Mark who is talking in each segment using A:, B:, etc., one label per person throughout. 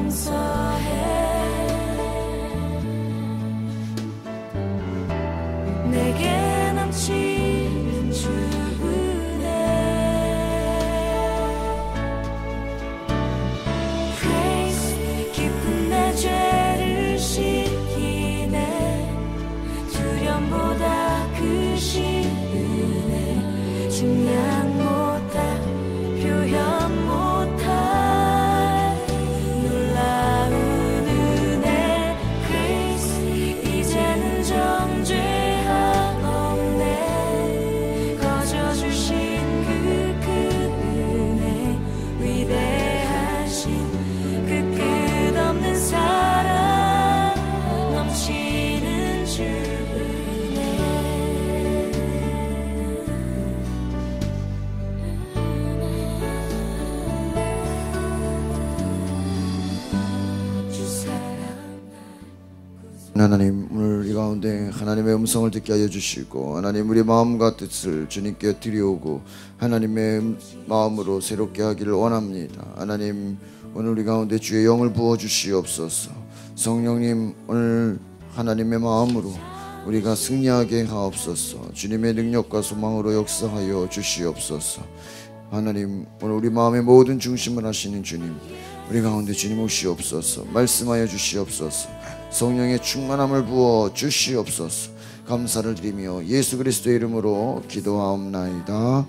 A: 감사해. 내게 넘치는 주 은혜. Praise. 깊은 내 죄를 씻기네. 두려움보다 크신 은혜. 증량 못할 표현 못할 놀라운 은혜. Grace. 이제는 정죄함 없네. 거저주신 그 큰 은혜. 위대하신 그 끝없는 사랑. 넘치는 주 은혜. 주 사랑.
B: 하나님, 오늘 이 가운데 하나님의 음성을 듣게 하여 주시고, 하나님 우리 마음과 뜻을 주님께 드리오고 하나님의 마음으로 새롭게 하기를 원합니다. 하나님, 오늘 우리 가운데 주의 영을 부어 주시옵소서. 성령님, 오늘 하나님의 마음으로 우리가 승리하게 하옵소서. 주님의 능력과 소망으로 역사하여 주시옵소서. 하나님, 오늘 우리 마음의 모든 중심을 하시는 주님, 우리 가운데 주님 오시옵소서. 말씀하여 주시옵소서. 성령의 충만함을 부어 주시옵소서. 감사를 드리며 예수 그리스도의 이름으로 기도하옵나이다.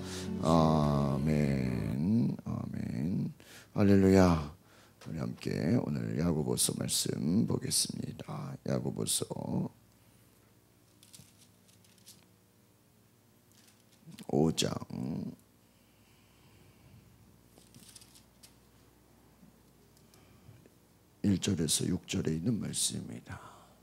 B: 아멘. 아멘. 할렐루야. 우리 함께 오늘 야고보서 말씀 보겠습니다. 야고보서 5장 1절에서 6절에 있는 말씀입니다.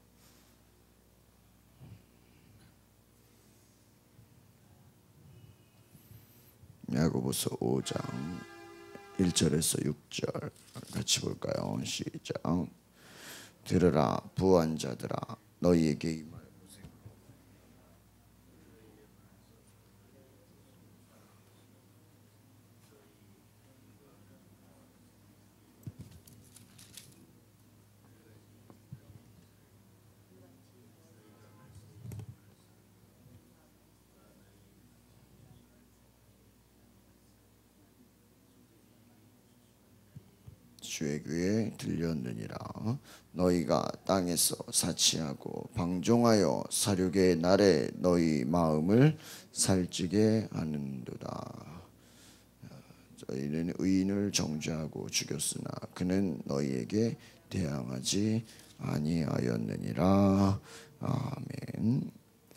B: 야고보서 5장 1절에서 6절 같이 볼까요? 시작. 들으라 부한 자들아, 너희에게 임할 주의 귀에 들렸느니라. 너희가 땅에서 사치하고 방종하여 사륙의 날에 너희 마음을 살찌게 하는도다. 저희는 의인을 정죄하고 죽였으나 그는 너희에게 대항하지 아니하였느니라. 아멘.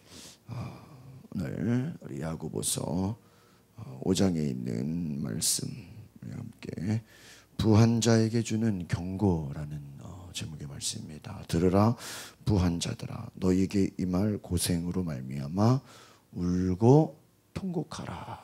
B: 오늘 우리 야고보서 5장에 있는 말씀 우리 함께 부한 자에게 주는 경고라는 제목의 말씀입니다. 들으라 부한 자들아, 너희에게 임할 고생으로 말미암아 울고 통곡하라.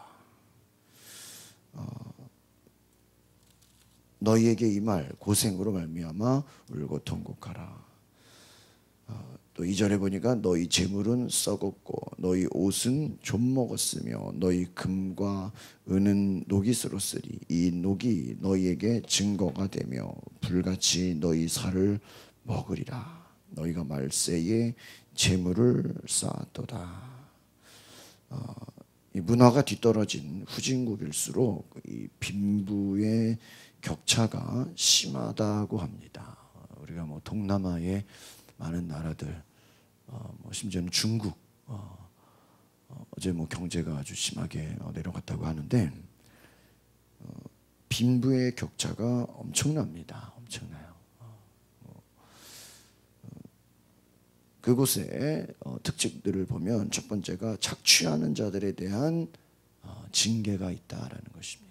B: 너희에게 임할 고생으로 말미암아 울고 통곡하라. 또 2절에 보니까 너희 재물은 썩었고 너희 옷은 좀 먹었으며 너희 금과 은은 녹이 슬었으리. 이 녹이 너희에게 증거가 되며 불같이 너희 살을 먹으리라. 너희가 말세에 재물을 쌓았도다. 이 문화가 뒤떨어진 후진국일수록 이 빈부의 격차가 심하다고 합니다. 우리가 뭐 동남아의 많은 나라들, 심지어는 중국, 어제 뭐 경제가 아주 심하게 내려갔다고 하는데 빈부의 격차가 엄청납니다. 엄청나요. 그곳의 특징들을 보면 첫 번째가 착취하는 자들에 대한 징계가 있다라는 것입니다.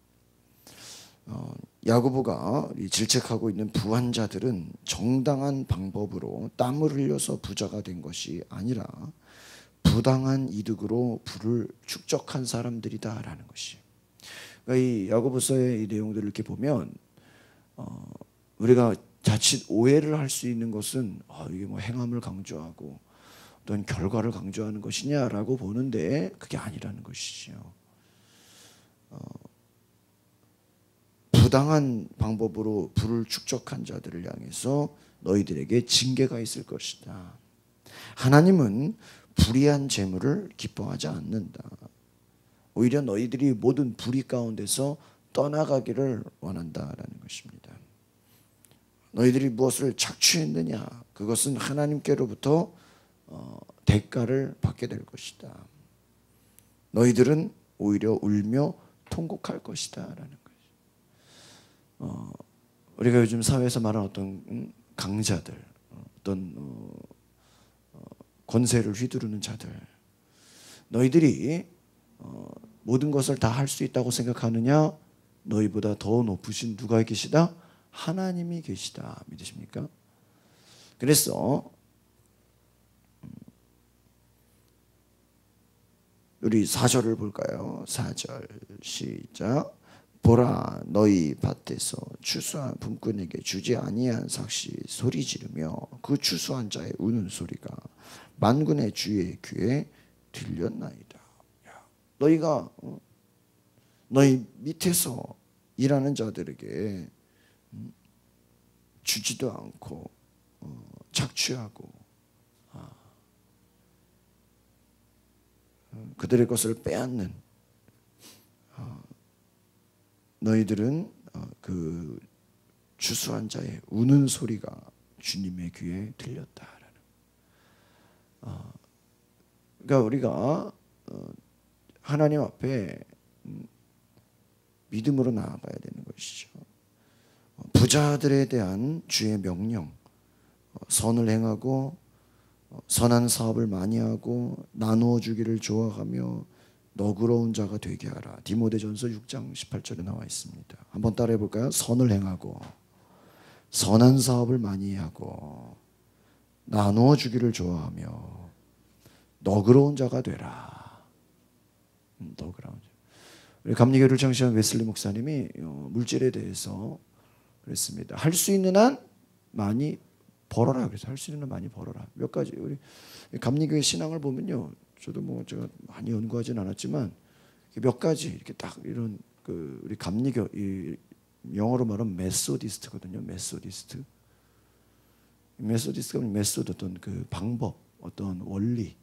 B: 야고보가 질책하고 있는 부한 자들은 정당한 방법으로 땀을 흘려서 부자가 된 것이 아니라 부당한 이득으로 부를 축적한 사람들이다라는 것이에요. 그러니까 이 야고보서의 이 내용들을 이렇게 보면 우리가 자칫 오해를 할 수 있는 것은 이게 뭐 행함을 강조하고 어떤 결과를 강조하는 것이냐라고 보는데 그게 아니라는 것이죠. 부당한 방법으로 부를 축적한 자들을 향해서 너희들에게 징계가 있을 것이다. 하나님은 불의한 재물을 기뻐하지 않는다. 오히려 너희들이 모든 불의 가운데서 떠나가기를 원한다라는 것입니다. 너희들이 무엇을 착취했느냐, 그것은 하나님께로부터 대가를 받게 될 것이다. 너희들은 오히려 울며 통곡할 것이다 라는 거죠. 우리가 요즘 사회에서 말하는 어떤 강자들, 어떤 권세를 휘두르는 자들, 너희들이 모든 것을 다 할 수 있다고 생각하느냐? 너희보다 더 높으신 누가 계시다? 하나님이 계시다. 믿으십니까? 그래서 우리 4절을 볼까요? 4절 시작. 보라, 너희 밭에서 추수한 분꾼에게 주지 아니한 삭시 소리 지르며 그 추수한 자의 우는 소리가 만군의 주의 귀에 들렸나이다. 너희가 너희 밑에서 일하는 자들에게 주지도 않고 착취하고 그들의 것을 빼앗는, 너희들은 그 추수한 자의 우는 소리가 주님의 귀에 들렸다라는. 그러니까 우리가 하나님 앞에 믿음으로 나아가야 되는 것이죠. 부자들에 대한 주의 명령, 선을 행하고 선한 사업을 많이 하고 나누어 주기를 좋아하며 너그러운 자가 되게 하라. 디모데전서 6장 18절에 나와 있습니다. 한번 따라해 볼까요? 선을 행하고 선한 사업을 많이 하고 나누어 주기를 좋아하며 너그러운 자가 되라. 너그러운 자. 우리 감리교를 창시한 웨슬리 목사님이 물질에 대해서 그랬습니다. 할 수 있는 한 많이 벌어라. 그래서 할 수 있는 한 많이 벌어라. 몇 가지 우리 감리교의 신앙을 보면요, 저도 뭐 제가 많이 연구하진 않았지만 몇 가지 이렇게 딱 이런 그 우리 감리교, 이 영어로 말하면 메소디스트거든요. 메소디스트가 메소드, 어떤 그 방법, 어떤 원리,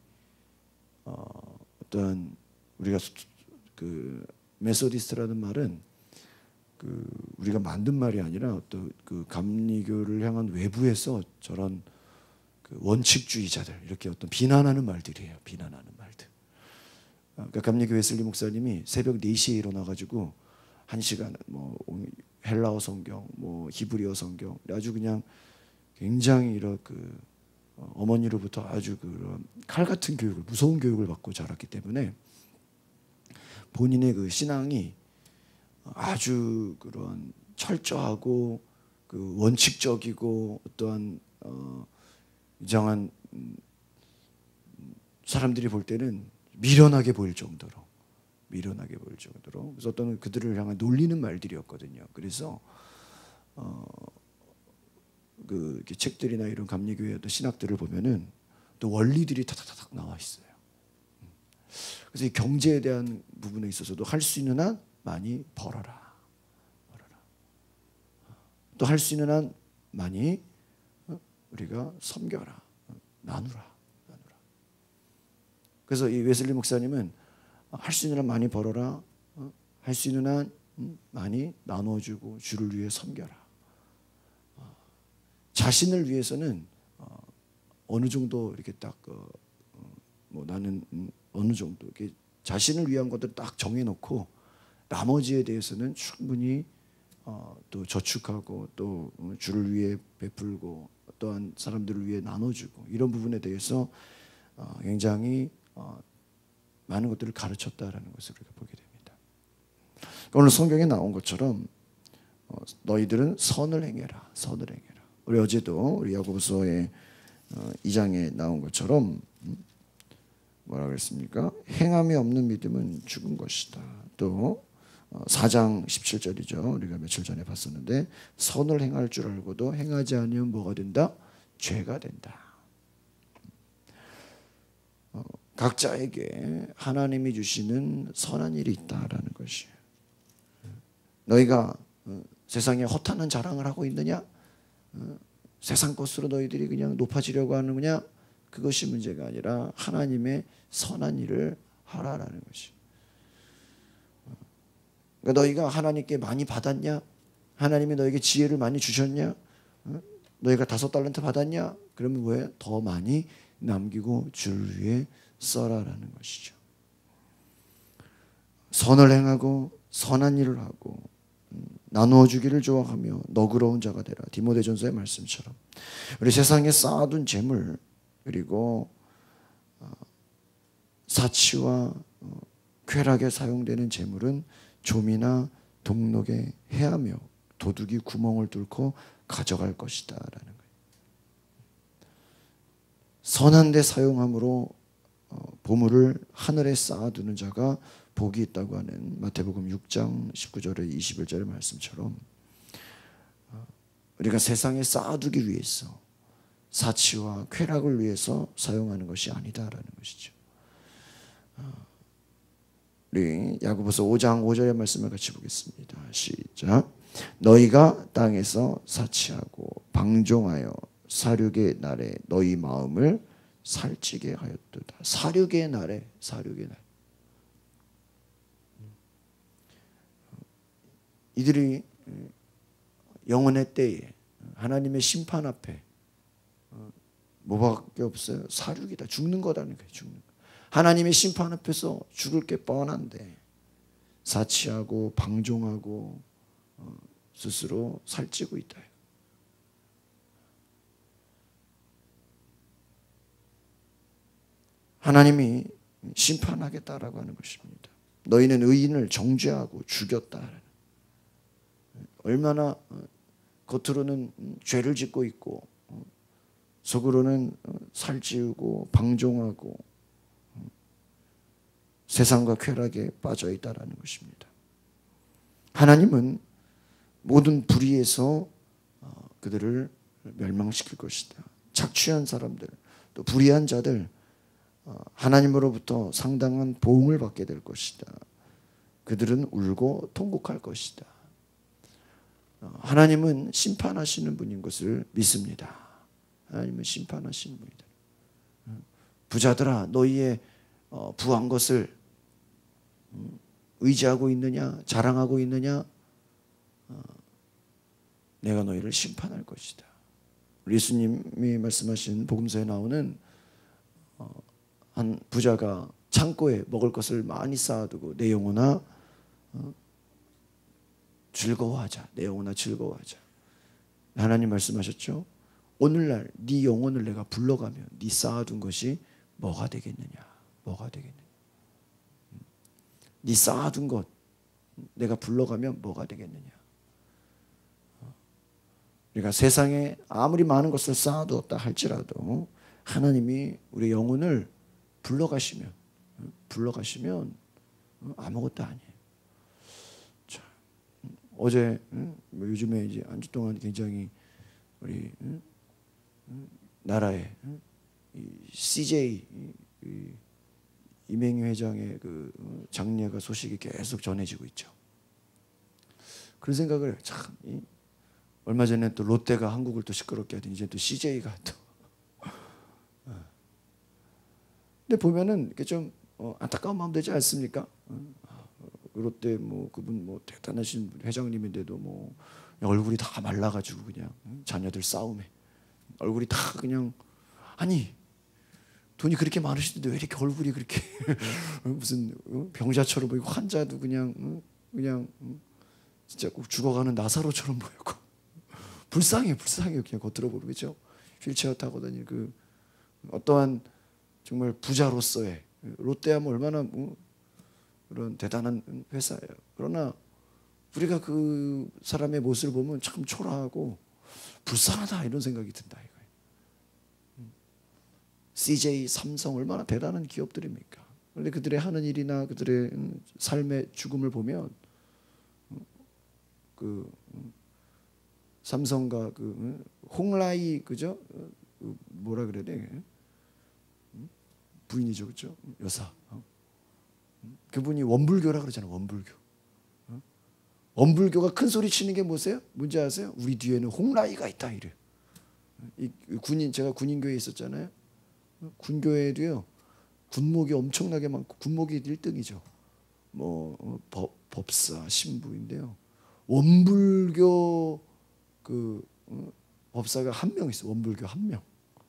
B: 어떤 우리가 그 메소디스트라는 말은 그 우리가 만든 말이 아니라 어떤 그 감리교를 향한 외부에서 저런 그 원칙주의자들, 이렇게 어떤 비난하는 말들이에요. 비난하는 말들. 그러니까 감리교 웨슬리 목사님이 새벽 4시에 일어나 가지고 1시간 뭐 헬라어 성경, 뭐 히브리어 성경, 아주 그냥 굉장히 이런 그 어머니로부터 아주 그런 칼 같은 교육을, 무서운 교육을 받고 자랐기 때문에 본인의 그 신앙이 아주 그런 철저하고 그 원칙적이고 어떠한 이상한 사람들이 볼 때는 미련하게 보일 정도로, 그래서 어떤 그들을 향한 놀리는 말들이었거든요. 그래서 그 이렇게 책들이나 이런 감리교회 어떤 신학들을 보면은 또 원리들이 타타타닥 나와 있어요. 그래서 이 경제에 대한 부분에 있어서도 할 수 있는 한 많이 벌어라. 또 할 수 있는 한 많이 우리가 섬겨라. 나누라. 그래서 이 웨슬리 목사님은 할 수 있는 한 많이 벌어라. 할 수 있는 한 많이 나눠주고 주를 위해 섬겨라. 자신을 위해서는 어느 정도 이렇게 딱 뭐 나는 어느 정도 이렇게 자신을 위한 것들 딱 정해놓고 나머지에 대해서는 충분히 또 저축하고 또 주를 위해 베풀고 또한 사람들을 위해 나눠주고 이런 부분에 대해서 굉장히 많은 것들을 가르쳤다라는 것을 우리가 보게 됩니다. 오늘 성경에 나온 것처럼 너희들은 선을 행해라. 우리 어제도 우리 야고보서의 2장에 나온 것처럼 뭐라 그랬습니까? 행함이 없는 믿음은 죽은 것이다. 또 4장 17절이죠. 우리가 며칠 전에 봤었는데 선을 행할 줄 알고도 행하지 않으면 뭐가 된다? 죄가 된다. 각자에게 하나님이 주시는 선한 일이 있다라는 것이에요. 너희가 세상에 허탄한 자랑을 하고 있느냐? 세상 것으로 너희들이 그냥 높아지려고 하느냐? 그것이 문제가 아니라 하나님의 선한 일을 하라라는 것이. 그러니까 너희가 하나님께 많이 받았냐? 하나님이 너에게 지혜를 많이 주셨냐? 너희가 5달란트 받았냐? 그러면 왜? 더 많이 남기고 주를 위해 써라라는 것이죠. 선을 행하고 선한 일을 하고 나누어 주기를 좋아하며 너그러운 자가 되라. 디모데전서의 말씀처럼 우리 세상에 쌓아둔 재물 그리고 사치와 쾌락에 사용되는 재물은 좀이나 동록에 해하며 도둑이 구멍을 뚫고 가져갈 것이다 라는 거예요. 선한 데 사용함으로 보물을 하늘에 쌓아두는 자가 복이 있다고 하는 마태복음 6장 19절에 21절의 말씀처럼 우리가 세상에 쌓아두기 위해서 사치와 쾌락을 위해서 사용하는 것이 아니다라는 것이죠. 우리 야고보서 5장 5절의 말씀을 같이 보겠습니다. 시작. 너희가 땅에서 사치하고 방종하여 사륙의 날에 너희 마음을 살찌게 하였도다. 사륙의 날에, 사륙의 날. 이들이 영혼의 때에 하나님의 심판 앞에 뭐밖에 없어요? 사륙이다. 죽는 거라는 거예요. 죽는 거. 하나님의 심판 앞에서 죽을 게 뻔한데 사치하고 방종하고 스스로 살찌고 있다. 하나님이 심판하겠다라고 하는 것입니다. 너희는 의인을 정죄하고 죽였다. 얼마나 겉으로는 죄를 짓고 있고 속으로는 살찌우고 방종하고 세상과 쾌락에 빠져 있다라는 것입니다. 하나님은 모든 불의에서 그들을 멸망시킬 것이다. 착취한 사람들, 또 불의한 자들 하나님으로부터 상당한 보응을 받게 될 것이다. 그들은 울고 통곡할 것이다. 하나님은 심판하시는 분인 것을 믿습니다. 하나님은 심판하시는 분이다. 부자들아, 너희의 부한 것을 의지하고 있느냐, 자랑하고 있느냐? 내가 너희를 심판할 것이다. 예수님이 말씀하신 복음서에 나오는 한 부자가 창고에 먹을 것을 많이 쌓아두고 내 영혼아 즐거워하자. 내 영혼아 즐거워하자. 하나님 말씀하셨죠. 오늘날 네 영혼을 내가 불러가면 네 쌓아둔 것이 뭐가 되겠느냐. 뭐가 되겠느냐. 네 쌓아둔 것 내가 불러가면 뭐가 되겠느냐. 우리가 세상에 아무리 많은 것을 쌓아두었다 할지라도 하나님이 우리 영혼을 불러가시면 아무것도 아니에요. 자, 어제 요즘에 이제 한 주 동안 굉장히 우리 나라에 CJ 이맹희 회장의 그 장례가 소식이 계속 전해지고 있죠. 그런 생각을 참 얼마 전에 또 롯데가 한국을 또 시끄럽게 하더니 이제 또 CJ가 또 근데 보면은 이렇게 좀 안타까운 마음 되지 않습니까? 롯데 뭐 그분 뭐 대단하신 회장님인데도 뭐 얼굴이 다 말라가지고 그냥 자녀들 싸움에 얼굴이 다 그냥 아니 돈이 그렇게 많으시던데 왜 이렇게 얼굴이 그렇게 무슨 병자처럼 보이고 환자도 그냥 진짜 꼭 죽어가는 나사로처럼 보이고 불쌍해요 그냥 겉으로 보면 그렇죠? 휠체어 타고 다니는 그 어떠한 정말 부자로서의 롯데하면 얼마나 그런 대단한 회사예요. 그러나 우리가 그 사람의 모습을 보면 참 초라하고 불쌍하다 이런 생각이 든다 이거예요. CJ, 삼성 얼마나 대단한 기업들입니까? 그런데 그들의 하는 일이나 그들의 삶의 죽음을 보면 그 삼성과 그 홍라이 그죠? 뭐라 그래야 돼? 부인이죠, 그렇죠? 여사. 그분이 원불교라 그러잖아요. 원불교. 원불교가 큰 소리 치는 게 뭐세요? 뭔지 아세요? 우리 뒤에는 홍라이가 있다 이래. 제가 군인교회에 있었잖아요. 군교회도요. 군목이 엄청나게 많고 군목이 1등이죠. 법사, 신부인데요. 원불교 법사가 한 명 있어. 원불교 한 명.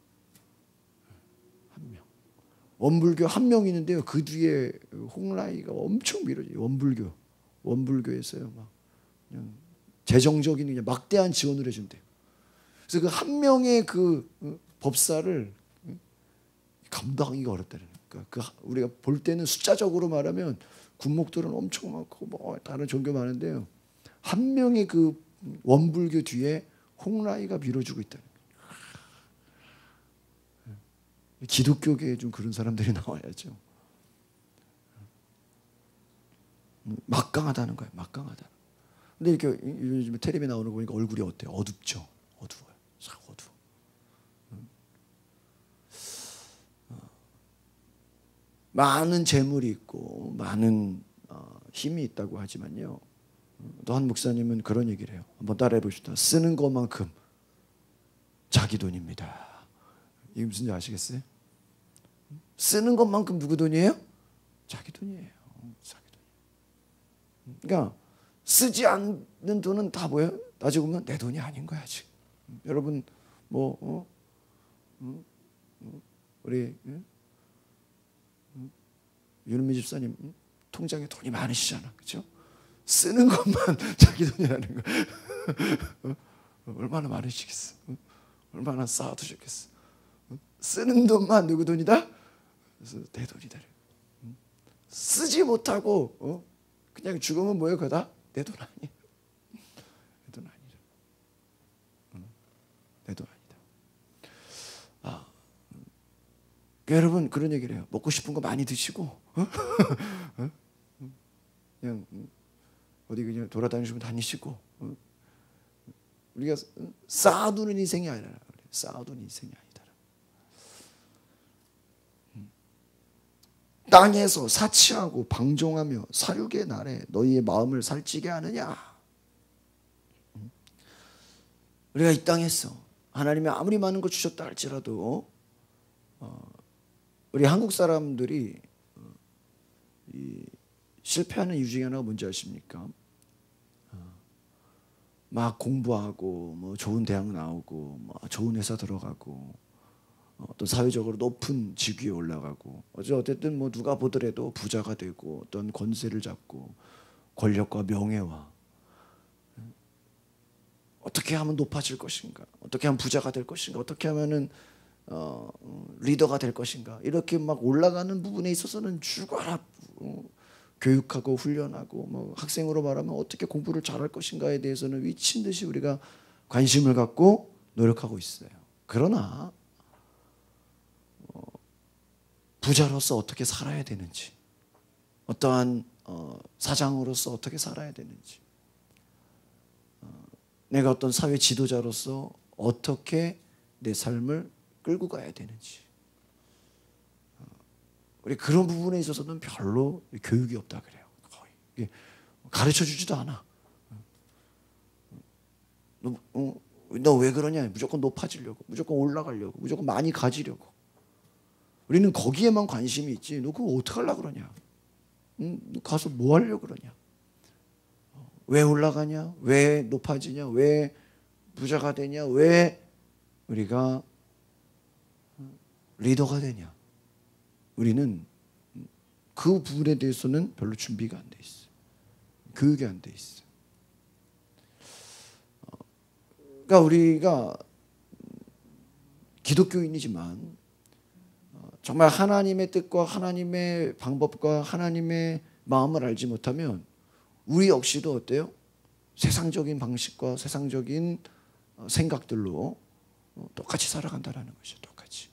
B: 원불교 한 명 있는데요. 그 뒤에 홍라이가 엄청 밀어져요. 원불교에서요. 막 그냥 재정적인 그냥 막대한 지원을 해준대요. 그래서 그 한 명의 법사를 감당하기가 어렵다는 거예요. 우리가 볼 때는 숫자적으로 말하면 군목들은 엄청 많고 다른 종교 많은데요. 한 명의 그 원불교 뒤에 홍라이가 밀어주고 있다는 거예요. 기독교계에 좀 그런 사람들이 나와야죠. 막강하다는 거예요. 막강하다. 근데 이렇게 요즘 텔레비에 나오는 거 보니까 얼굴이 어때요? 어둡죠. 어두워요. 싹 어두워. 많은 재물이 있고 많은 힘이 있다고 하지만요. 또 한 목사님은 그런 얘기를 해요. 한번 따라해 보십시다. 쓰는 것만큼 자기 돈입니다. 이게 무슨 지 아시겠어요? 쓰는 것만큼 누구 돈이에요? 자기 돈이에요. 자기 돈. 그러니까 쓰지 않는 돈은 다 뭐예요? 따지고 보면 내 돈이 아닌 거야 지금. 여러분 우리 윤은미 집사님 통장에 돈이 많으시잖아, 그렇죠? 쓰는 것만 자기 돈이라는 거. 얼마나 많으시겠어? 얼마나 쌓아두셨겠어? 쓰는 돈만 누구 돈이다? 그래서 내 돈이다. 쓰지 못하고 그냥 죽으면 뭐예요? 그다 내 돈 아니야. 내 돈 아니다. 내 돈 아니다. 여러분 그런 얘기를 해요. 먹고 싶은 거 많이 드시고 그냥 어디 그냥 돌아다니시면 다니시고 우리가 쌓아두는 인생이 아니라 쌓아두는 인생이 아니다. 땅에서 사치하고 방종하며 사륙의 날에 너희의 마음을 살찌게 하느냐. 우리가 이 땅에서 하나님이 아무리 많은 거 주셨다 할지라도 우리 한국 사람들이 실패하는 이유 중에 하나가 뭔지 아십니까? 막 공부하고 뭐 좋은 대학 나오고 뭐 좋은 회사 들어가고 또 사회적으로 높은 직위에 올라가고 어쨌든 뭐 누가 보더라도 부자가 되고 어떤 권세를 잡고 권력과 명예와 어떻게 하면 높아질 것인가, 어떻게 하면 부자가 될 것인가, 어떻게 하면은 리더가 될 것인가, 이렇게 막 올라가는 부분에 있어서는 죽어라 교육하고 훈련하고 뭐 학생으로 말하면 어떻게 공부를 잘할 것인가에 대해서는 미친 듯이 우리가 관심을 갖고 노력하고 있어요. 그러나 부자로서 어떻게 살아야 되는지, 어떠한 사장으로서 어떻게 살아야 되는지, 내가 어떤 사회 지도자로서 어떻게 내 삶을 끌고 가야 되는지, 우리 그런 부분에 있어서는 별로 교육이 없다 그래요. 거의 가르쳐 주지도 않아. 너 왜 그러냐? 무조건 높아지려고, 무조건 올라가려고, 무조건 많이 가지려고. 우리는 거기에만 관심이 있지. 너 그거 어떻게 하려고 그러냐? 너 가서 뭐 하려고 그러냐? 왜 올라가냐? 왜 높아지냐? 왜 부자가 되냐? 왜 우리가 리더가 되냐? 우리는 그 부분에 대해서는 별로 준비가 안 돼 있어요. 교육이 안 돼 있어요. 그러니까 우리가 기독교인이지만 정말 하나님의 뜻과 하나님의 방법과 하나님의 마음을 알지 못하면 우리 역시도 어때요? 세상적인 방식과 세상적인 생각들로 똑같이 살아간다는 것이죠. 똑같이.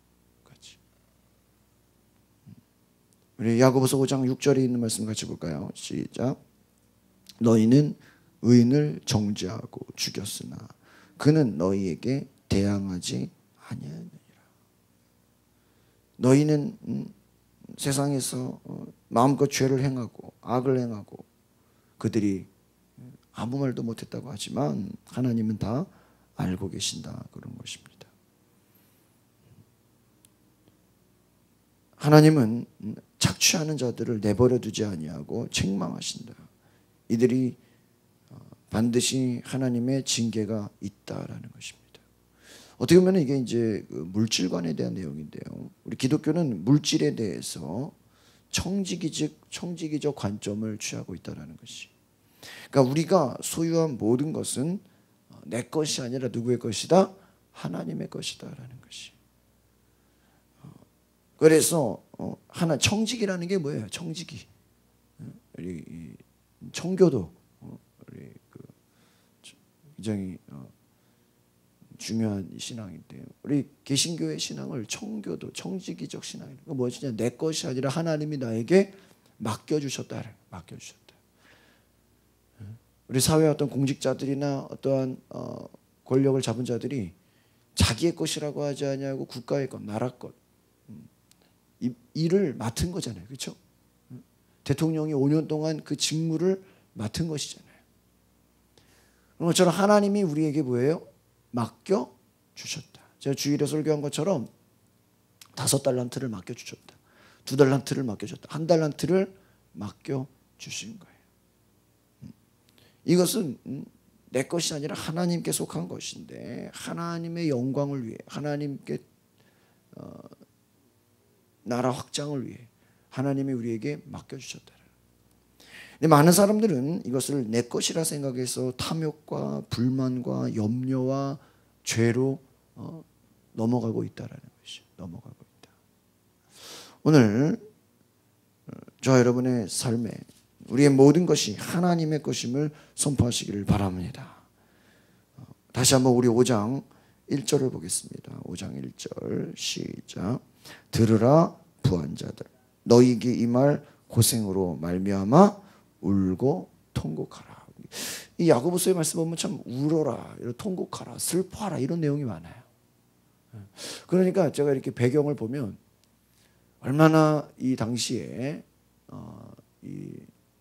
B: 우리 야고보서 5장 6절에 있는 말씀 같이 볼까요? 시작. 너희는 의인을 정죄하고 죽였으나 그는 너희에게 대항하지 아니하느니라. 너희는 세상에서 마음껏 죄를 행하고 악을 행하고 그들이 아무 말도 못했다고 하지만 하나님은 다 알고 계신다, 그런 것입니다. 하나님은 착취하는 자들을 내버려 두지 아니하고 책망하신다. 이들이 반드시 하나님의 징계가 있다라는 것입니다. 어떻게 보면 이게 이제 물질관에 대한 내용인데요. 우리 기독교는 물질에 대해서 청지기적 관점을 취하고 있다라는 것이. 그러니까 우리가 소유한 모든 것은 내 것이 아니라 누구의 것이다? 하나님의 것이다라는 것이. 그래서 하나 청지기라는 게 뭐예요? 청지기. 우리 청교도 우리 굉장히 중요한 신앙인데요. 우리 개신교의 신앙을 청교도, 청지기적 신앙이에요. 그러니까 뭐냐? 내 것이 아니라 하나님이 나에게 맡겨주셨다. 맡겨주셨다. 우리 사회 어떤 공직자들이나 어떠한 권력을 잡은 자들이 자기의 것이라고 하지 않냐고 국가의 것, 나라 것, 일을 맡은 거잖아요. 그렇죠? 대통령이 5년 동안 그 직무를 맡은 것이잖아요. 그런 것처럼 하나님이 우리에게 뭐예요? 맡겨주셨다. 제가 주일에 설교한 것처럼 5달란트를 맡겨주셨다. 2달란트를 맡겨줬다. 1달란트를 맡겨주신 거예요. 이것은 내 것이 아니라 하나님께 속한 것인데 하나님의 영광을 위해, 하나님께 나라 확장을 위해 하나님이 우리에게 맡겨주셨다. 근데 많은 사람들은 이것을 내 것이라 생각해서 탐욕과 불만과 염려와 죄로 넘어가고 있다라는 것이죠. 넘어가고 있다. 오늘 저 여러분의 삶에 우리의 모든 것이 하나님의 것임을 선포하시기를 바랍니다. 다시 한번 우리 5장 1절을 보겠습니다. 5장 1절 시작. 들으라 부한 자들, 너희에게 이 말 고생으로 말미암아 울고 통곡하라. 이 야고보서의 말씀 보면 참 울어라, 통곡하라, 슬퍼하라 이런 내용이 많아요. 그러니까 제가 이렇게 배경을 보면 얼마나 이 당시에 이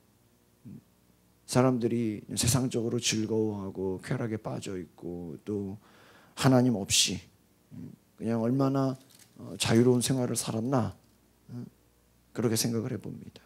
B: 사람들이 세상적으로 즐거워하고 쾌락에 빠져 있고 또 하나님 없이 그냥 얼마나 자유로운 생활을 살았나 그렇게 생각을 해봅니다.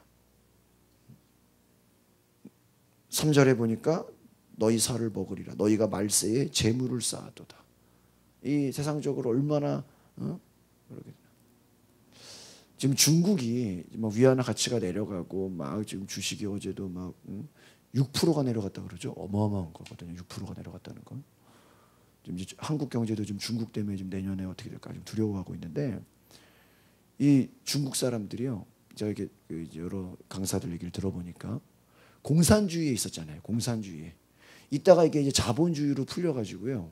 B: 3절에 보니까 너희 살을 먹으리라, 너희가 말세에 재물을 쌓아도다. 이 세상적으로 얼마나 그러게. 지금 중국이 막 위안화 가치가 내려가고 막 지금 주식이 어제도 막 6%가 내려갔다 그러죠. 어마어마한 거거든요. 6%가 내려갔다는 건. 지금 한국 경제도 지금 중국 때문에 지금 내년에 어떻게 될까 좀 두려워하고 있는데, 이 중국 사람들이요, 제가 이렇게 여러 강사들 얘기를 들어보니까 공산주의에 있었잖아요. 공산주의에 이따가 이게 이제 자본주의로 풀려가지고요,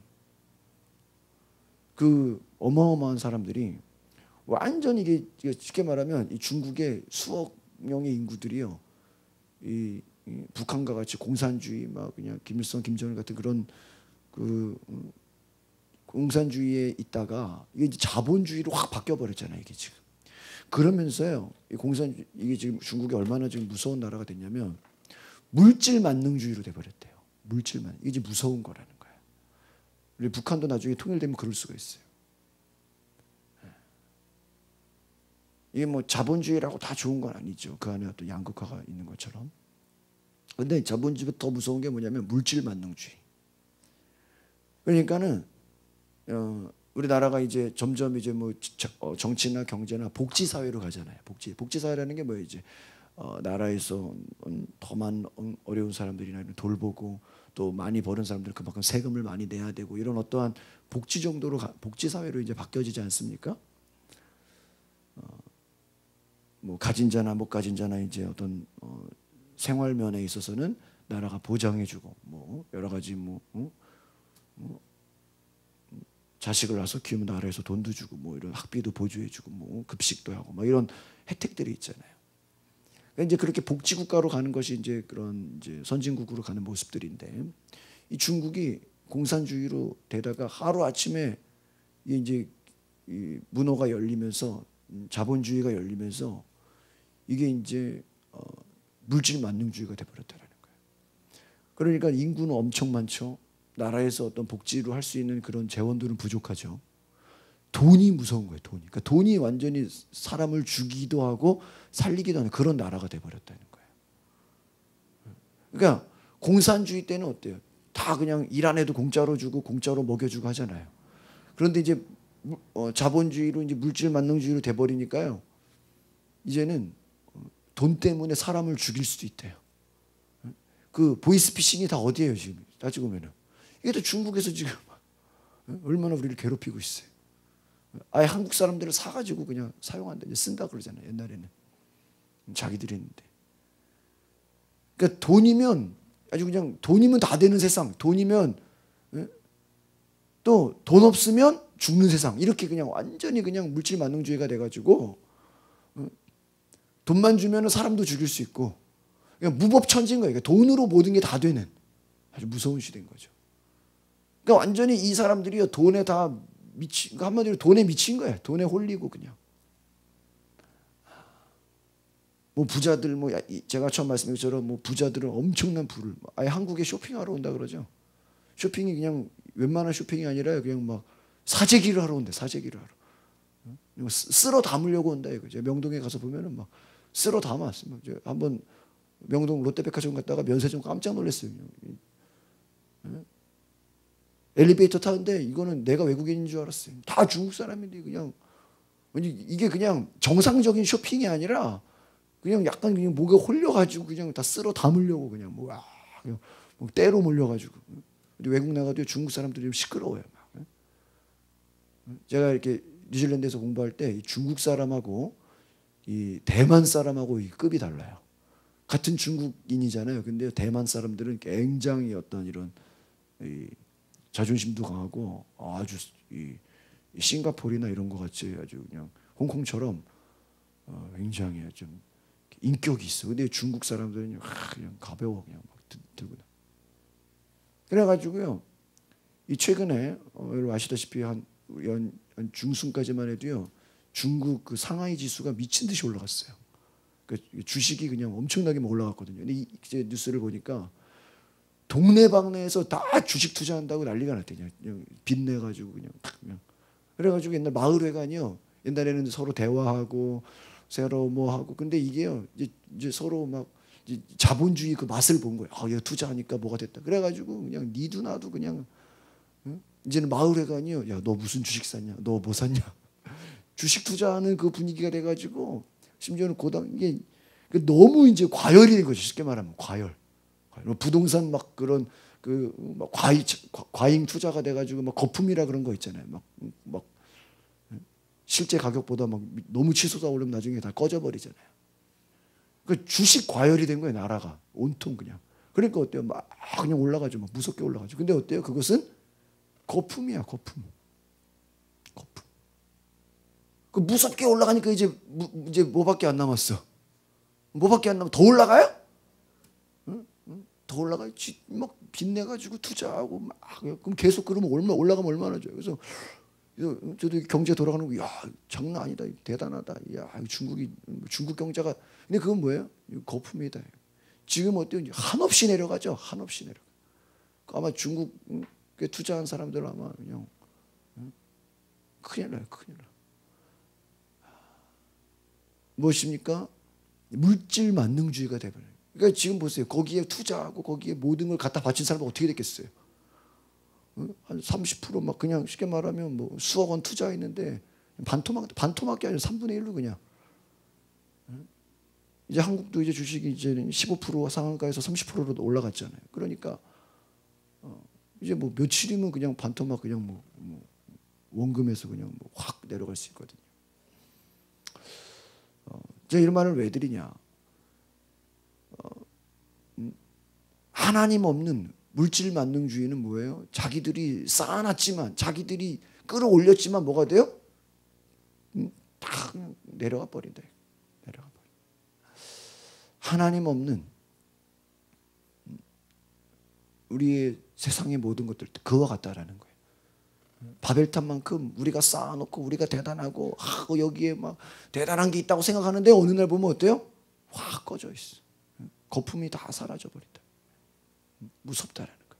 B: 그 어마어마한 사람들이 완전 이게 쉽게 말하면 이 중국의 수억 명의 인구들이요, 이 북한과 같이 공산주의 막 그냥 김일성, 김정일 같은 그런 그 공산주의에 있다가 이게 이제 자본주의로 확 바뀌어 버렸잖아요. 이게 지금 그러면서요, 이 공산 이게 지금 중국이 얼마나 지금 무서운 나라가 됐냐면 물질 만능주의로 돼 버렸대요. 물질만 이게 이제 무서운 거라는 거예요. 우리 북한도 나중에 통일되면 그럴 수가 있어요. 이게 뭐 자본주의라고 다 좋은 건 아니죠. 그 안에 어떤 양극화가 있는 것처럼. 근데 자본주의보다 더 무서운 게 뭐냐면 물질 만능주의. 그러니까는 우리나라가 이제 점점 이제 뭐 정치나 경제나 복지 사회로 가잖아요. 복지 사회라는 게 뭐예요? 이제 나라에서 더 많은 어려운 사람들이나 돌보고 또 많이 버는 사람들 그만큼 세금을 많이 내야 되고 이런 어떠한 복지 정도로 복지 사회로 이제 바뀌어지지 않습니까? 뭐 가진 자나 못 가진 자나 이제 어떤 생활 면에 있어서는 나라가 보장해주고 뭐 여러 가지 뭐 자식을 낳아서 키우면 나라에서 돈도 주고 뭐 이런 학비도 보조해주고 뭐 급식도 하고 뭐 이런 혜택들이 있잖아요. 그러니까 이제 그렇게 복지 국가로 가는 것이 이제 그런 이제 선진국으로 가는 모습들인데, 이 중국이 공산주의로 되다가 하루 아침에 이제 이 문호가 열리면서 자본주의가 열리면서 이게 이제 물질 만능주의가 돼버렸다는 거예요. 그러니까 인구는 엄청 많죠. 나라에서 어떤 복지로 할 수 있는 그런 재원들은 부족하죠. 돈이 무서운 거예요. 돈이. 그러니까 돈이 완전히 사람을 죽이기도 하고 살리기도 하는 그런 나라가 돼버렸다는 거예요. 그러니까 공산주의 때는 어때요? 다 그냥 일 안 해도 공짜로 주고 공짜로 먹여주고 하잖아요. 그런데 이제 자본주의로 이제 물질 만능주의로 돼버리니까요. 이제는 돈 때문에 사람을 죽일 수도 있대요. 그 보이스피싱이 다 어디예요 지금 따지고 보면은. 이게 또 중국에서 지금 얼마나 우리를 괴롭히고 있어요. 아예 한국 사람들을 사가지고 그냥 사용한다, 이제 쓴다 그러잖아요. 옛날에는 자기들이 했는데. 그러니까 돈이면 아주 그냥 돈이면 다 되는 세상, 돈이면 또 돈 없으면 죽는 세상, 이렇게 그냥 완전히 그냥 물질 만능주의가 돼가지고 돈만 주면 사람도 죽일 수 있고 그냥 무법천지인 거예요. 그러니까 돈으로 모든 게 다 되는 아주 무서운 시대인 거죠. 그러니까 완전히 이 사람들이 돈에 다 미치, 한마디로 돈에 미친 거예요. 돈에 홀리고 그냥. 뭐 부자들, 뭐 제가 처음 말씀드린 것처럼 뭐 부자들은 엄청난 부를, 아예 한국에 쇼핑하러 온다 그러죠. 쇼핑이 그냥 웬만한 쇼핑이 아니라 그냥 막 사재기를 하러 온대. 사재기를 하러. 쓸어 담으려고 온다 이거죠. 명동에 가서 보면은 막 쓸어 담았어요. 한번 명동 롯데백화점 갔다가 면세점 깜짝 놀랐어요. 엘리베이터 타는데 이거는 내가 외국인인 줄 알았어요. 다 중국 사람인데 그냥 이게 그냥 정상적인 쇼핑이 아니라 그냥 약간 그냥 목에 홀려가지고 그냥 다 쓸어 담으려고 그냥 그냥 뭐 때로 몰려가지고. 근데 외국 나가도 중국 사람들이 좀 시끄러워요. 막. 제가 이렇게 뉴질랜드에서 공부할 때 중국 사람하고 이 대만 사람하고 이 급이 달라요. 같은 중국인이잖아요. 근데 대만 사람들은 굉장히 어떤 이런 이 자존심도 강하고 아주 이 싱가포르나 이런 거 같이 아주 그냥 홍콩처럼 굉장히 좀 인격이 있어. 근데 중국 사람들은 그냥 가벼워 그냥 막 들고. 그래가지고요. 이 최근에 여러분 아시다시피 한 중순까지만 해도요. 중국 그 상하이 지수가 미친 듯이 올라갔어요. 그 주식이 그냥 엄청나게 올라갔거든요. 근데 이제 뉴스를 보니까 동네방네에서 다 주식 투자한다고 난리가 났대요. 그냥 빚내가지고 그냥. 그래가지고 옛날 마을회관이요. 옛날에는 서로 대화하고 서로 뭐 하고. 근데 이게요. 이제 서로 막 이제 자본주의 그 맛을 본 거예요. 얘 투자하니까 뭐가 됐다. 그래가지고 그냥 니도 나도 그냥 이제는 마을회관이요. 야, 너 무슨 주식 샀냐? 너 뭐 샀냐? 주식 투자하는 그 분위기가 돼가지고 심지어는 이게 너무 이제 과열이 된 거죠. 쉽게 말하면 과열. 부동산 막 그런 막 과잉 투자가 돼가지고 막 거품이라 그런 거 있잖아요. 막 실제 가격보다 막 너무 치솟아 오르면 나중에 다 꺼져버리잖아요. 그 주식 과열이 된 거예요. 나라가 온통 그냥. 그러니까 어때요? 막 그냥 올라가죠. 막 무섭게 올라가죠. 근데 어때요? 그것은 거품이야. 거품. 그 무섭게 올라가니까 이제 뭐밖에 안 남았어. 뭐밖에 안 남아? 더 올라가요? 더 올라가요. 막 빚내가지고 투자하고 막 그럼 계속 그러면 올라가면 얼마나 줘요. 그래서 저도 경제 돌아가는 거, 야 장난 아니다, 대단하다. 야 중국 경제가. 근데 그건 뭐예요? 거품이다. 지금 어때요? 한없이 내려가죠. 한없이 내려가. 아마 중국에 투자한 사람들은 아마 그냥 큰일 나요. 큰일 나. 무엇입니까? 물질 만능주의가 돼버려요. 그러니까 지금 보세요. 거기에 투자하고 거기에 모든 걸 갖다 바친 사람은 어떻게 됐겠어요? 한 30% 막 그냥 쉽게 말하면 뭐 수억 원 투자했는데 반토막이 아니라 3분의 1로 그냥. 이제 한국도 이제 주식이 이제는 15% 상한가에서 30%로 올라갔잖아요. 그러니까 이제 뭐 며칠이면 그냥 반토막 그냥 뭐 원금에서 그냥 뭐 확 내려갈 수 있거든요. 제가 이런 말을 왜 드리냐? 하나님 없는 물질 만능주의는 뭐예요? 자기들이 쌓아놨지만, 자기들이 끌어올렸지만 뭐가 돼요? 다 그냥 내려가 버린다. 내려가 버려. 하나님 없는 우리의 세상의 모든 것들 그와 같다라는 거예요. 바벨탑만큼 우리가 쌓아놓고 우리가 대단하고 여기에 막 대단한 게 있다고 생각하는데 어느 날 보면 어때요? 확 꺼져 있어. 거품이 다 사라져 버린다. 무섭다라는 거예요.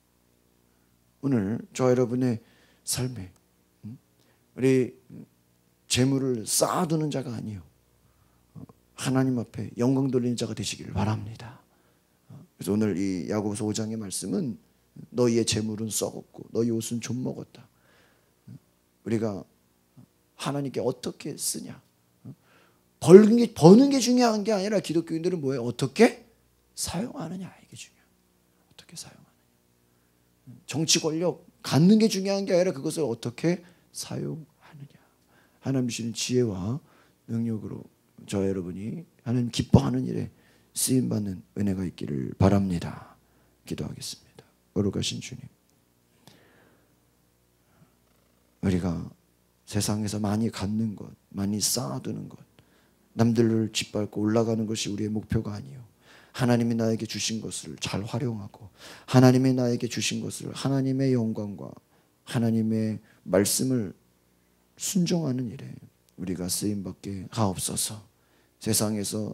B: 오늘 저 여러분의 삶에 우리 재물을 쌓아두는 자가 아니요 하나님 앞에 영광 돌리는 자가 되시기를 바랍니다. 그래서 오늘 이 야고보서 5장의 말씀은 너희의 재물은 썩었고 너희 옷은 좀 먹었다. 우리가 하나님께 어떻게 쓰냐. 버는 게 중요한 게 아니라 기독교인들은 뭐예요? 어떻게 사용하느냐 이게 중요해요. 어떻게 사용하느냐. 정치 권력 갖는 게 중요한 게 아니라 그것을 어떻게 사용하느냐. 하나님 주시는 지혜와 능력으로 저 여러분이 하나님 기뻐하는 일에 쓰임받는 은혜가 있기를 바랍니다. 기도하겠습니다. 거룩하신 주님, 우리가 세상에서 많이 갖는 것, 많이 쌓아두는 것, 남들을 짓밟고 올라가는 것이 우리의 목표가 아니요 하나님이 나에게 주신 것을 잘 활용하고 하나님이 나에게 주신 것을 하나님의 영광과 하나님의 말씀을 순종하는 일에 우리가 쓰임받게 하옵소서. 세상에서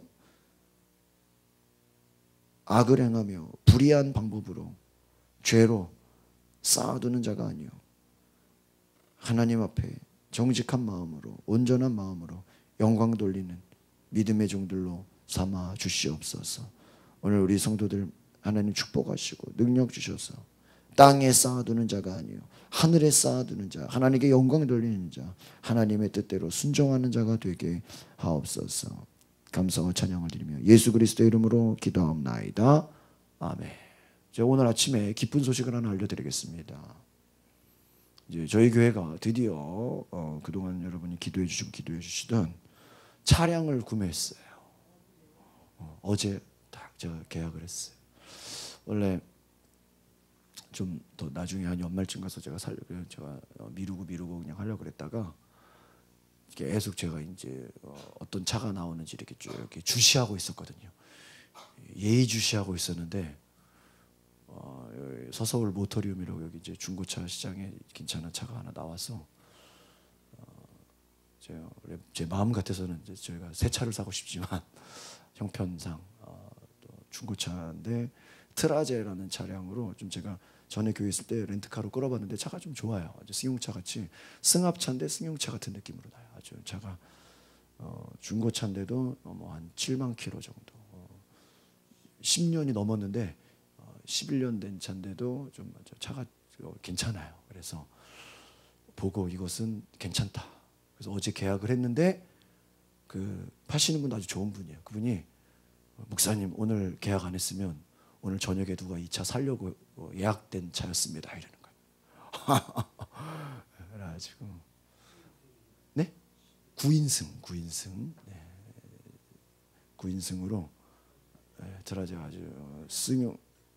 B: 악을 행하며 불의한 방법으로 죄로 쌓아두는 자가 아니요 하나님 앞에 정직한 마음으로 온전한 마음으로 영광 돌리는 믿음의 종들로 삼아 주시옵소서. 오늘 우리 성도들 하나님 축복하시고 능력 주셔서 땅에 쌓아두는 자가 아니요 하늘에 쌓아두는 자, 하나님께 영광 돌리는 자, 하나님의 뜻대로 순종하는 자가 되게 하옵소서. 감사와 찬양을 드리며 예수 그리스도의 이름으로 기도하옵나이다. 아멘. 제가 오늘 아침에 기쁜 소식을 하나 알려드리겠습니다. 이제 저희 교회가 드디어 그동안 여러분이 기도해 주시던 차량을 구매했어요. 어제 딱 제가 계약을 했어요. 원래 좀 더 나중에 한 연말쯤 가서 제가 미루고 그냥 하려고 그랬다가 계속 제가 이제 어떤 차가 나오는지 이렇게 쭉 이렇게 주시하고 있었거든요. 예의주시하고 있었는데 서서울 모터리움이라고 여기 이제 중고차 시장에 괜찮은 차가 하나 나와서 제 마음 같아서는 이제 저희가 새 차를 사고 싶지만 형편상 또 중고차인데 트라제라는 차량으로 좀 제가 전에 교회 있을 때 렌트카로 끌어봤는데 차가 좀 좋아요. 아주 승용차 같이 승합차인데 승용차 같은 느낌으로 나요. 아주 차가 중고차인데도 한 7만 킬로 정도 10년이 넘었는데 11년 된 차인데도 좀 차가 괜찮아요. 그래서 보고 이것은 괜찮다. 그래서 어제 계약을 했는데 그 파시는 분도 아주 좋은 분이에요. 그분이 목사님 오늘 계약 안 했으면 오늘 저녁에 누가 이 차 살려고 예약된 차였습니다. 이러는 거예요. 그래가지고 네? 9인승 네. 9인승으로 드라제 아주 승용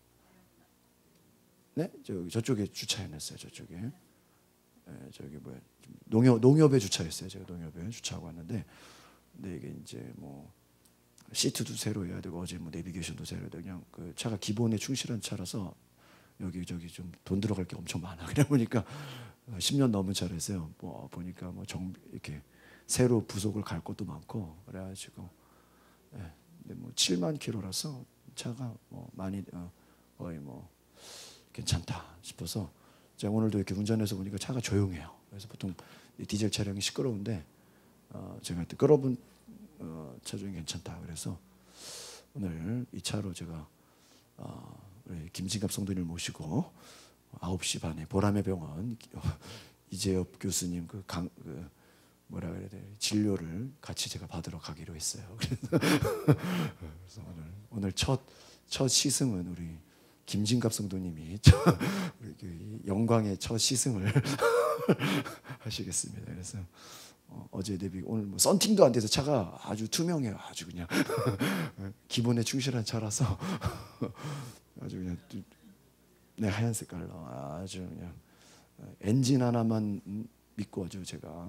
B: 네? 저쪽에 주차해놨어요. 저쪽에 저기 뭐야 농협에 주차했어요. 제가 농협에 주차하고 왔는데 근데 이게 이제 뭐 시트도 새로 해야 되고 어제 뭐 내비게이션도 새로 해야 되고 그냥 그 차가 기본에 충실한 차라서 여기 저기 좀 돈 들어갈 게 엄청 많아. 그래 보니까 10년 넘은 차라서요. 뭐 보니까 뭐 이렇게 새로 부속을 갈 것도 많고 그래가지고 근데 뭐 7만 킬로라서 차가 뭐 많이 거의 뭐 괜찮다 싶어서 제가 오늘도 이렇게 운전해서 보니까 차가 조용해요. 그래서 보통 디젤 차량이 시끄러운데 제가 끌어본 차 중에 괜찮다. 그래서 오늘 이 차로 제가 우리 김진갑 성도님을 모시고 9시 반에 보람의 병원 이재엽 교수님 그 뭐라 그래야 돼 진료를 같이 제가 받으러 가기로 했어요. 그래서 오늘 첫 시승은 우리 김진갑 성도님이 우리 영광의 첫 시승을 하시겠습니다. 그래서 어제 대비 오늘 뭐 썬팅도 안 돼서 차가 아주 투명해요. 아주 그냥 기본에 충실한 차라서 아주 그냥 네 하얀 색깔로 아주 그냥 엔진 하나만 믿고 아주 제가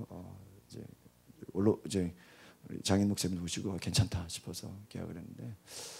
B: 이제 장인 목사님 모시고 괜찮다 싶어서 계약을 했는데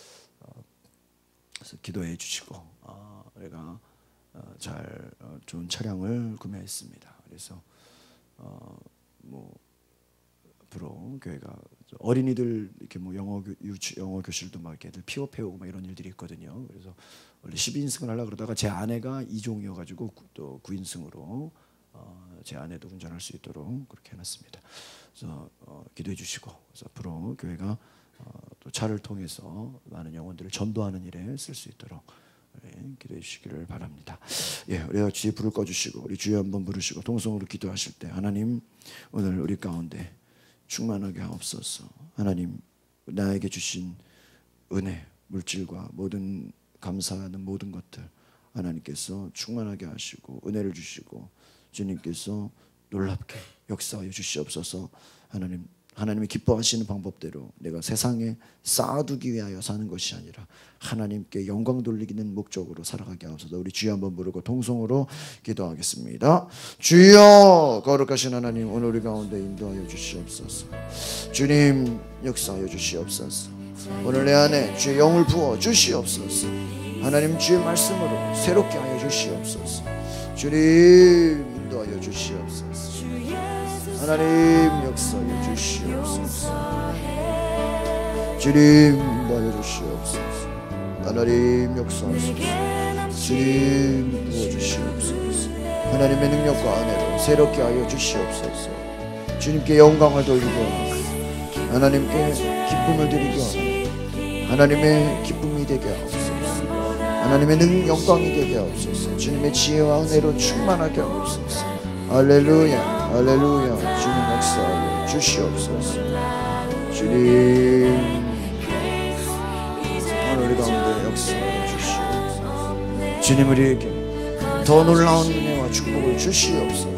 B: 그래서 기도해 주시고 우리가 잘 좋은 차량을 구매했습니다. 그래서 뭐 앞으로 교회가 어린이들 이렇게 뭐 영어 교실도 막 이렇게 픽업해오고 막 이런 일들이 있거든요. 그래서 원래 12인승을 하려고 그러다가 제 아내가 2종이어가지고 또 9인승으로 제 아내도 운전할 수 있도록 그렇게 해놨습니다. 그래서 기도해 주시고, 그래서 앞으로 교회가 또 차를 통해서 많은 영혼들을 전도하는 일에 쓸 수 있도록 기도해 주시기를 바랍니다. 예, 우리가 주의 불을 꺼주시고 우리 주여 한번 부르시고 동성으로 기도하실 때, 하나님 오늘 우리 가운데 충만하게 하옵소서. 하나님 나에게 주신 은혜, 물질과 모든 감사하는 모든 것들 하나님께서 충만하게 하시고 은혜를 주시고 주님께서 놀랍게 역사하여 주시옵소서. 하나님이 기뻐하시는 방법대로 내가 세상에 쌓아두기 위하여 사는 것이 아니라 하나님께 영광 돌리기는 목적으로 살아가게 하옵소서. 우리 주여 한번 부르고 통성으로 기도하겠습니다. 주여, 거룩하신 하나님, 오늘 우리 가운데 인도하여 주시옵소서. 주님 역사하여 주시옵소서. 오늘 내 안에 주의 영을 부어 주시옵소서. 하나님 주의 말씀으로 새롭게 하여 주시옵소서. 주님 인도하여 주시옵소서. 하나님 역사하여 주시옵소서. 주님 인도하여 주시옵소서. 하나님 역사하소서. 주님 부어주시옵소서. 하나님의 능력과 은혜로 새롭게 하여 주시옵소서. 주님께 영광을 돌리고 하나님께 기쁨을 드리고 하나님의 기쁨이 되게 하옵소서. 하나님의 영광이 되게 하옵소서. 주님의 지혜와 은혜로 충만하게 하옵소서. 할렐루야, 할렐루야. 주님 역사하여 주시옵소서. 주님 오늘 우리 가운데 역사하여 주시옵소서. 주님 우리에게 더 놀라운 은혜와 축복을 주시옵소서.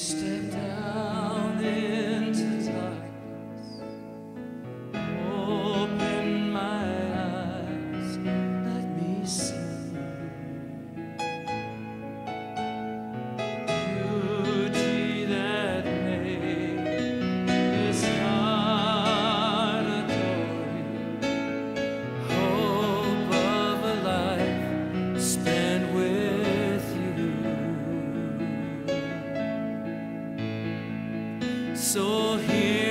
A: step down into darkness. Open my eyes, let me see beauty that made this heart adore you. Hope of a life spent with you. So here